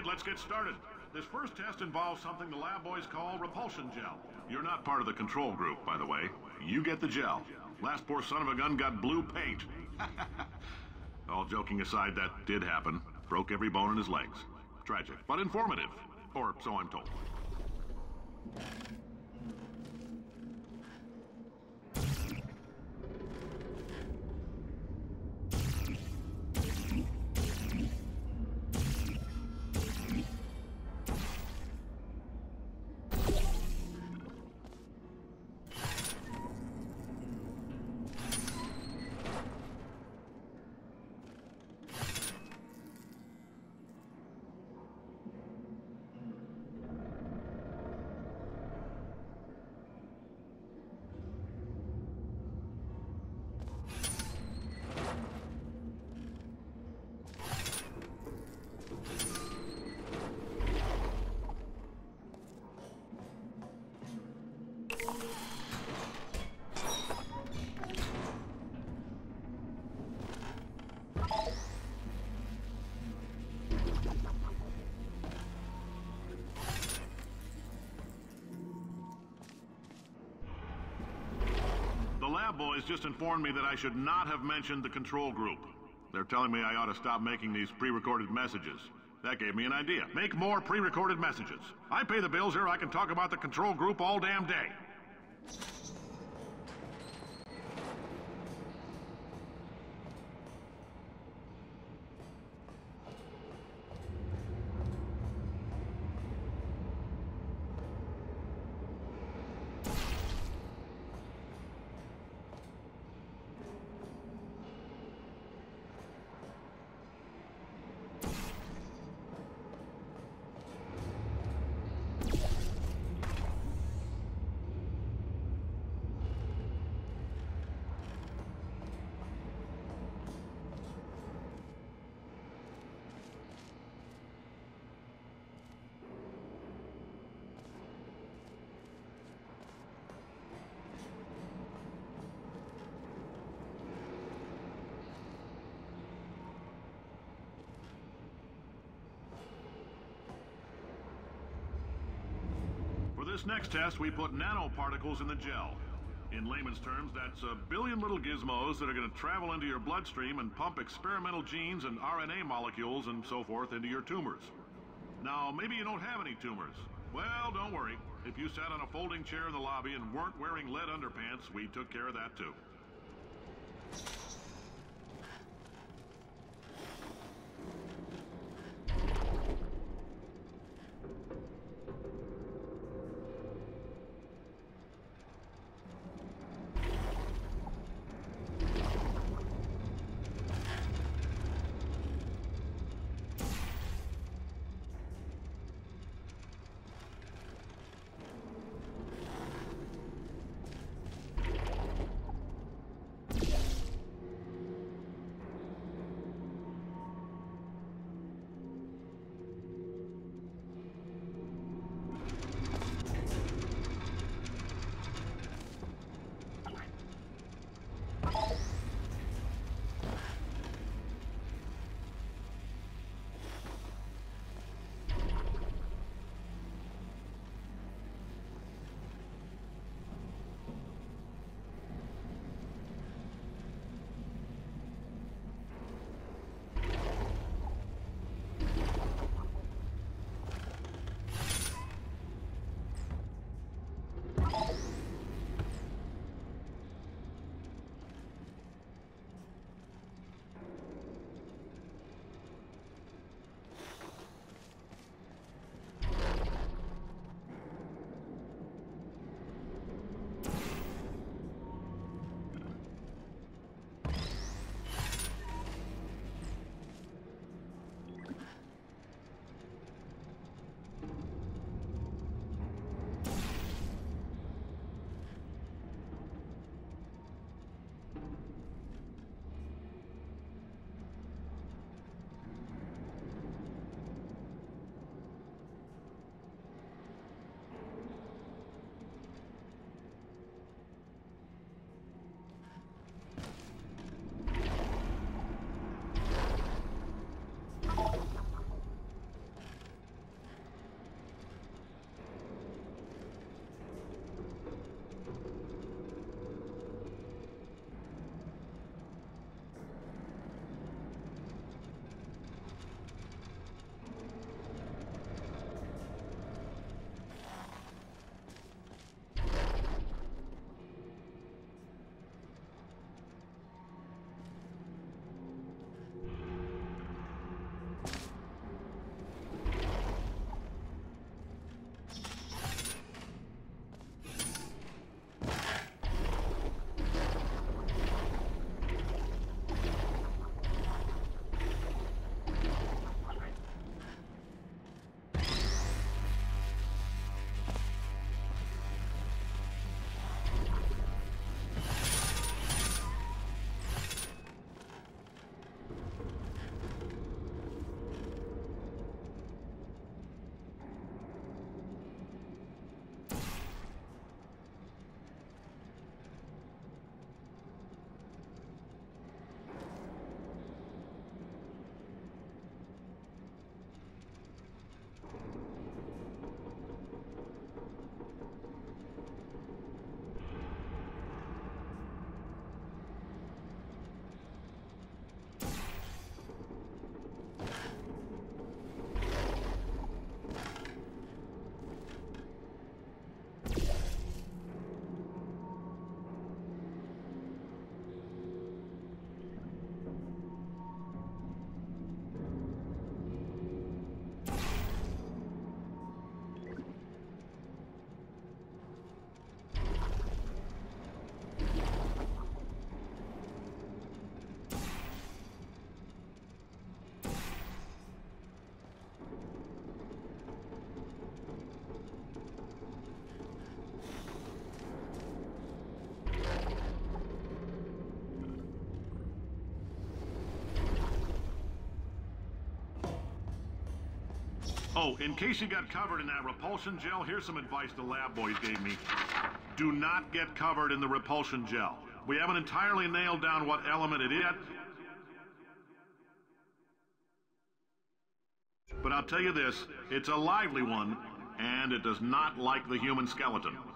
right, let's get started. This first test involves something the lab boys call repulsion gel. You're not part of the control group, by the way. You get the gel. Last poor son of a gun got blue paint. All joking aside, that did happen. Broke every bone in his legs. Tragic, but informative. Or so I'm told. The lab boys just informed me that I should not have mentioned the control group. They're telling me I ought to stop making these pre-recorded messages. That gave me an idea. Make more pre-recorded messages. I pay the bills here, I can talk about the control group all damn day. For this next test, we put nanoparticles in the gel. In layman's terms, that's a billion little gizmos that are going to travel into your bloodstream and pump experimental genes and RNA molecules and so forth into your tumors. Now, maybe you don't have any tumors. Well, don't worry. If you sat on a folding chair in the lobby and weren't wearing lead underpants, we took care of that too. Oh, in case you got covered in that repulsion gel, here's some advice the lab boys gave me. Do not get covered in the repulsion gel. We haven't entirely nailed down what element it is yet, but I'll tell you this, it's a lively one, and it does not like the human skeleton.